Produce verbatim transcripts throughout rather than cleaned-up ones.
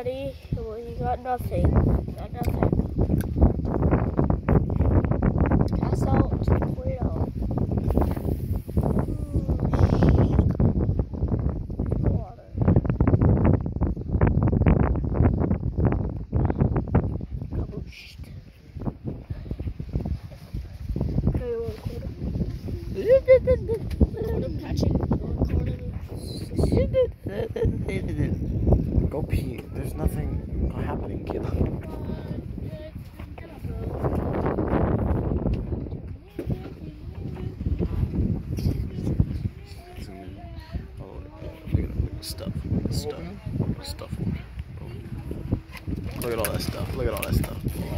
Daddy. Well, you got nothing. You got nothing. Cast out. Clear it out. Water. Kabooshed. Okay, we're recording. Recording, patching. Recording. Go pee. There's nothing happening, kid. Oh, look at stuff. Stuff. Stuff. Look at all that stuff. Look at all that stuff.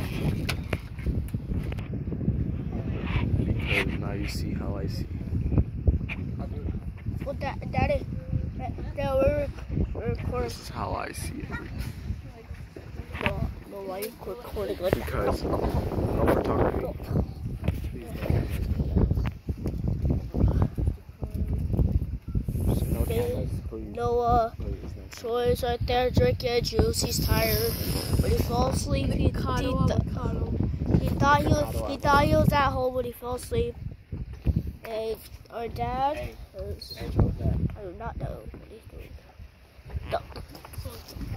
Because now you see how I see. Well, da Daddy, Dad, we're, we're recording. This is how I see it. No, no, why are you recording like that? Because no, we're talking. No cameras, please. Noah, Please, no. Troy's right there drinking juice. He's tired. When he fell asleep, he, he, th he thought he was he thought he was at home when he fell asleep. And our dad Hey. is, Hey, what's that? I do not know what he's doing. No.